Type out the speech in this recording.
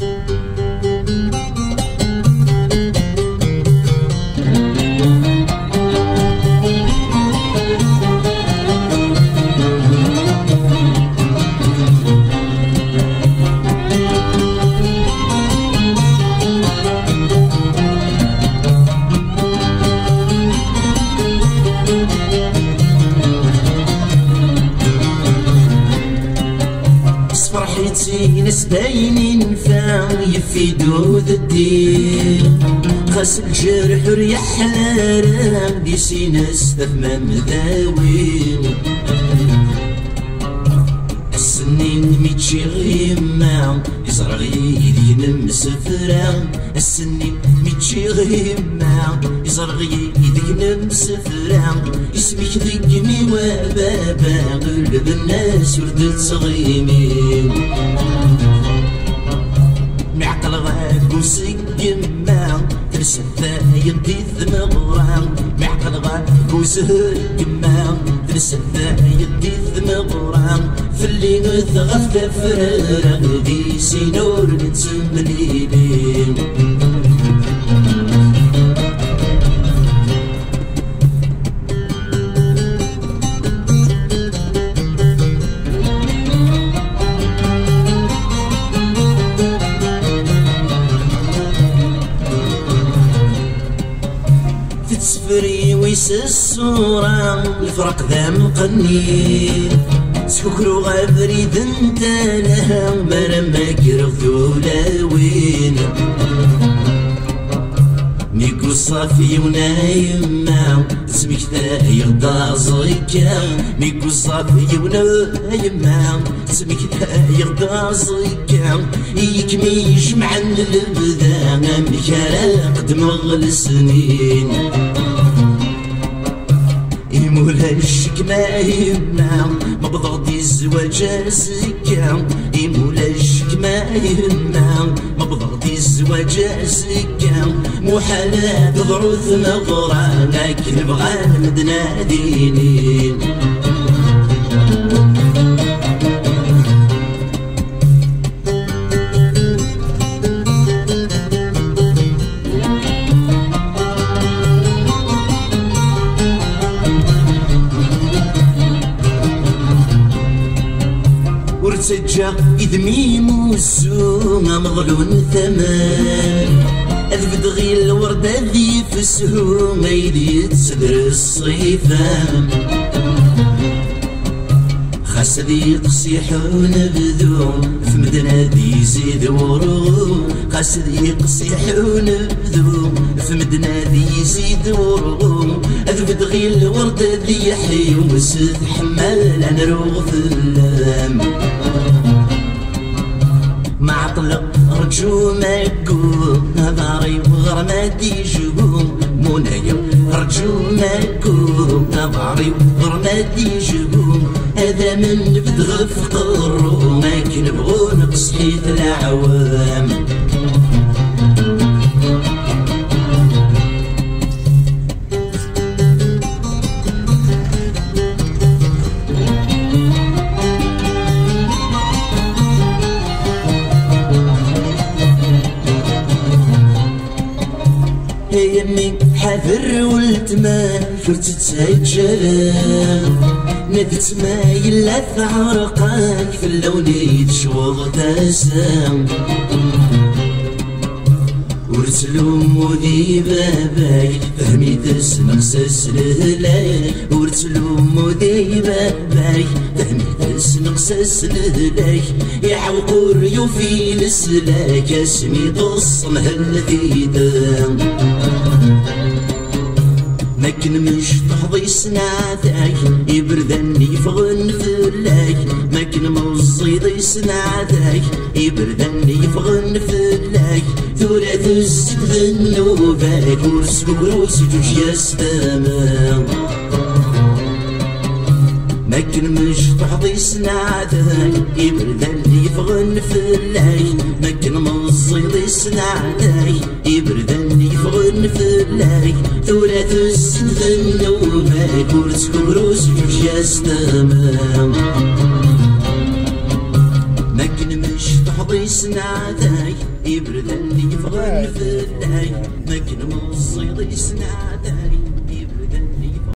ناس باينين فاهم يفيدو ذا الدين خاص الجرح وريح حلال ديسي ناس ثمام مداوين السنين ميتشي غيما يزرع غيدي نمسفرا السنين ميتشي غيما يزرع غيدي نمسفرا اسمك ذقني وبابا قلب الناس وردت صغيمين معقل غاك وسقما ترسل ثاين دي ثمغرا معقل غاك وسقما ترسل ثاين دي ثمغرا في اللي غثغف تفرر دي سينور نتسمليلين تسفري ويس الصورة الفرق ذا مقني سكوكرو غابري دنتا لها مرمى كرغذو لاوين ميكو صافي ونايما اسمك ذا يغدا زيكا ميكو صافي ونايما اسمك ذا يغدا زيكا يكمي يجمع البدا مكارا قدم السنين يمولا الشكما يما ما بضغطي الزواج سكا يمولا الشكما يما ما بضغطي الزواج سكا محالا تضعف نغرا لكن بغى مدنا دينين ورتجا إذميم والسوم مظلون ثمان أذبد غير الوردة ذي في السهوم يدي تسدر الصيفان خاص ذي قصيحون بذو في مدنة ذي يزيد ورو خاص ذي قصيحون بذو في مدنة ذي يزيد ورو أذبد غير الوردة ذي يحيي وسد حمال أنروغ في اللام مع طلق رجو ما يقول نظري وغرماتي جبوم منايا رجو ما يقول نظري وغرماتي جبوم هذا من بدغف قرو ما كنبغو نقصحيت العوام يمي حذر والتمال فرتت سايد جلال نادت ما يلا عرقاك في اللون يتشوض تاسام ورتلوم ودي باباك فهمي تسمع سسلهلاك ورتلوم ودي باباك فهمي تسمع سسلهلاك يعوقوا الريوفي لسلاك اسمي تص مهلتي دام لكن مش تحظي سنعتك يبردني فغن فلاك لكن مصيدي سنعتك يبردني فغن فلاك ثلاث الزد ذنوبك ورسك وروس جوج يستمام لكن مش تحظي سنعتك يبردني فغن فلاك لكن مصيدي سنعتك يبردني فغن فلاك ثلاث الزد ذنوبك ورسك وروس جوج يستمام لكن مش صحبي سنعتاي يبرد اللي يفغن في اللاي ما كان مصيد يسنعتاي